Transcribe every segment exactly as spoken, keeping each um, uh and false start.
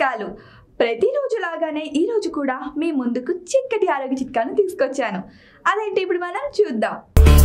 చిట్కాలు. ప్రతిరోజు లాగానే ఈ రోజు కూడా మీ ముందుకు చిక్కటి ఆరోగ్య చిట్కాను తీసుకొచ్చాను. అదేంటి ఇప్పుడు మనం చూద్దాం.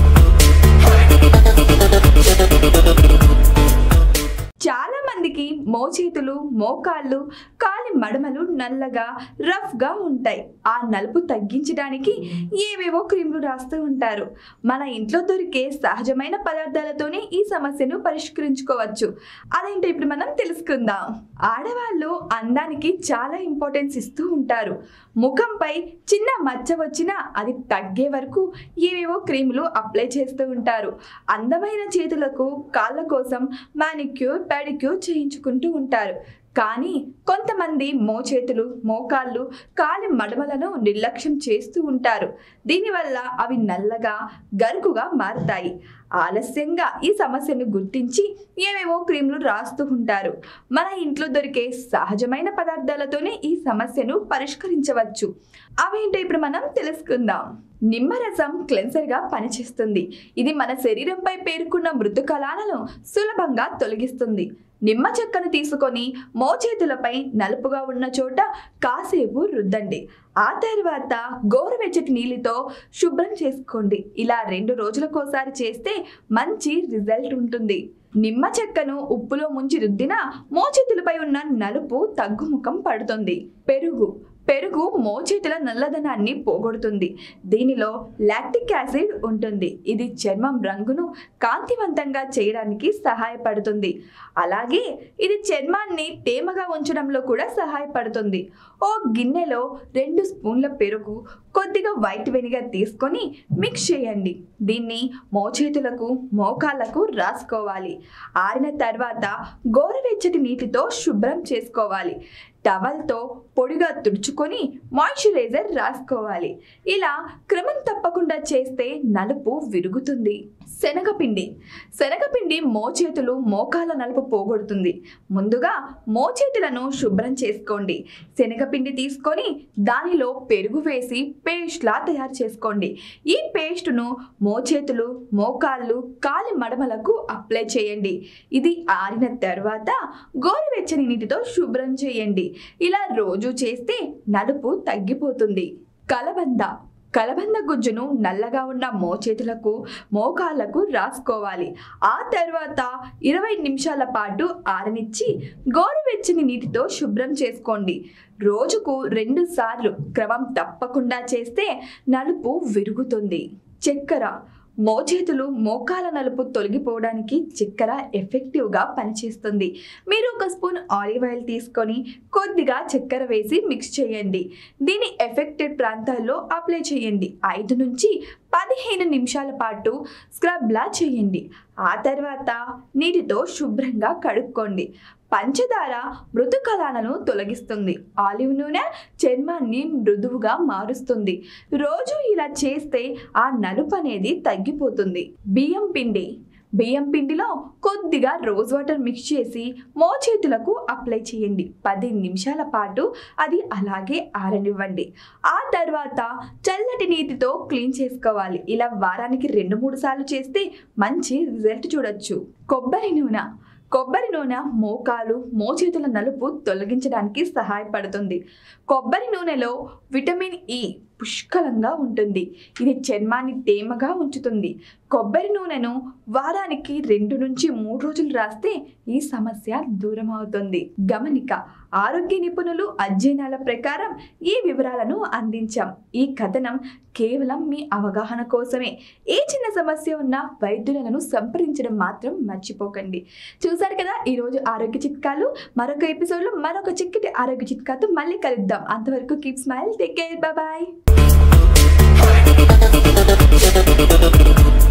చాలా మందికి మోచేతులు, మోకాళ్ళు, కాలి మడమలు నల్లగా రఫ్ గా ఉంటాయి. ఆ నలుపు తగ్గించడానికి ఏవేవో క్రీములు రాస్తూ ఉంటారు. మన ఇంట్లో దొరికే సహజమైన పదార్థాలతోనే ఈ సమస్యను పరిష్కరించుకోవచ్చు. అదేంటో ఇప్పుడు మనం తెలుసుకుందాం. ఆడవాళ్ళు అందానికి చాలా ఇంపార్టెన్స్ ఇస్తూ ఉంటారు. ముఖంపై చిన్న మచ్చ వచ్చినా అది తగ్గే వరకు ఏవేవో క్రీములు అప్లై చేస్తూ ఉంటారు. అందమైన చేతులకు, కాళ్ళ కోసం మానిక్యూర్, పెడిక్యూర్ చేయించుకుంటూ ఉంటారు. కానీ కొంతమంది మోచేతులు, మోకాళ్ళు, కాలి మడమలను నిర్లక్ష్యం చేస్తూ ఉంటారు. దీనివల్ల అవి నల్లగా, గరుకుగా మారుతాయి. ఆలస్యంగా ఈ సమస్యను గుర్తించి ఏవేవో క్రీములు రాస్తూ ఉంటారు. మన ఇంట్లో దొరికే సహజమైన పదార్థాలతోనే ఈ సమస్యను పరిష్కరించవచ్చు. అవేంటో ఇప్పుడు మనం తెలుసుకుందాం. నిమ్మరసం క్లెన్సర్గా పనిచేస్తుంది. ఇది మన శరీరంపై పేరుకున్న మృదు కణాలను సులభంగా తొలగిస్తుంది. నిమ్మ చెక్కను తీసుకొని మోచేతులపై నలుపుగా ఉన్న చోట కాసేపు రుద్దండి. ఆ తర్వాత గోరువెచ్చటి నీళ్ళతో శుభ్రం చేసుకోండి. ఇలా రెండు రోజులకోసారి చేస్తే మంచి రిజల్ట్ ఉంటుంది. నిమ్మ చెక్కను ఉప్పులో ముంచి రుద్దినా మోచేతులపై ఉన్న నలుపు తగ్గుముఖం పడుతుంది. పెరుగు పెరుగు మోచేతుల నల్లదనాన్ని పోగొడుతుంది. దీనిలో లాక్టిక్ యాసిడ్ ఉంటుంది. ఇది చర్మం రంగును కాంతివంతంగా చేయడానికి సహాయపడుతుంది. అలాగే ఇది చర్మాన్ని తేమగా ఉంచడంలో కూడా సహాయపడుతుంది. ఓ గిన్నెలో రెండు స్పూన్ల పెరుగు, కొద్దిగా వైట్ వెనిగర్ తీసుకొని మిక్స్ చేయండి. దీన్ని మోచేతులకు, మోకాళ్లకు రాసుకోవాలి. ఆరిన తర్వాత గోరువెచ్చటి నీటితో శుభ్రం చేసుకోవాలి. టవల్తో పొడిగా తుడుచుకొని మాయిశ్చరైజర్ రాసుకోవాలి. ఇలా క్రమం తప్పకుండా చేస్తే నలుపు విరుగుతుంది. శనగపిండి శనగపిండి మోచేతులు, మోకాళ్ళ నలుపు పోగొడుతుంది. ముందుగా మోచేతులను శుభ్రం చేసుకోండి. శనగపిండి తీసుకొని దానిలో పెరుగు వేసి పేస్ట్లా తయారు చేసుకోండి. ఈ పేస్టును మోచేతులు, మోకాళ్ళు, కాలి మడమలకు అప్లై చేయండి. ఇది ఆరిన తర్వాత గోరువెచ్చని నీటితో శుభ్రం చేయండి. ఇలా రోజు చేస్తే నలుపు తగ్గిపోతుంది. కలబంద కలబంద గుజ్జును నల్లగా ఉన్న మోచేతులకు, మోకాళ్లకు రాసుకోవాలి. ఆ తర్వాత ఇరవై నిమిషాల పాటు ఆరనిచ్చి గోరువెచ్చని నీటితో శుభ్రం చేసుకోండి. రోజుకు రెండు సార్లు క్రమం తప్పకుండా చేస్తే నలుపు విరుగుతుంది. చక్కెర మోచేతులు, మోకాల నలుపు తొలగిపోవడానికి చక్కెర ఎఫెక్టివ్గా పనిచేస్తుంది. మీరు ఒక స్పూన్ ఆలివ్ ఆయిల్ తీసుకొని కొద్దిగా చక్కెర వేసి మిక్స్ చేయండి. దీని ఎఫెక్టెడ్ ప్రాంతాల్లో అప్లై చేయండి. ఐదు నుంచి పదిహేను నిమిషాల పాటు స్క్రబ్లా చేయండి. ఆ తర్వాత నీటితో శుభ్రంగా కడుక్కోండి. పంచదార మృదు కణాలను తొలగిస్తుంది. ఆలివ్ నూనె చర్మాన్ని మృదువుగా మారుస్తుంది. రోజు ఇలా చేస్తే ఆ నలుపు అనేది తగ్గిపోతుంది. బియ్యం పిండి బియ్యం పిండిలో కొద్దిగా రోజ్ వాటర్ మిక్స్ చేసి మోచేతులకు అప్లై చేయండి. పది నిమిషాల పాటు అది అలాగే ఆరనివ్వండి. ఆ తర్వాత చల్లటి నీటితో క్లీన్ చేసుకోవాలి. ఇలా వారానికి రెండు మూడు సార్లు చేస్తే మంచి రిజల్ట్ చూడొచ్చు. కొబ్బరి నూనె కొబ్బరి నూనె మోకాలు, మోచేతుల నలుపు తొలగించడానికి సహాయపడుతుంది. కొబ్బరి నూనెలో విటమిన్ ఈ పుష్కలంగా ఉంటుంది. ఇది చర్మాన్ని తేమగా ఉంచుతుంది. కొబ్బరి నూనెను వారానికి రెండు నుంచి మూడు రోజులు రాస్తే ఈ సమస్య దూరం అవుతుంది. గమనిక ఆరోగ్య నిపుణులు అధ్యయనాల ప్రకారం ఈ వివరాలను అందించాం. ఈ కథనం కేవలం మీ అవగాహన కోసమే. ఏ చిన్న సమస్య ఉన్నా వైద్యులను సంప్రదించడం మాత్రం మర్చిపోకండి. చూసారు కదా ఈరోజు ఆరోగ్య చిట్కాలు. మరొక ఎపిసోడ్లో మరొక చిక్కటి ఆరోగ్య చిట్కాతో మళ్ళీ కలుద్దాం. అంతవరకు keep smile, take care, bye bye.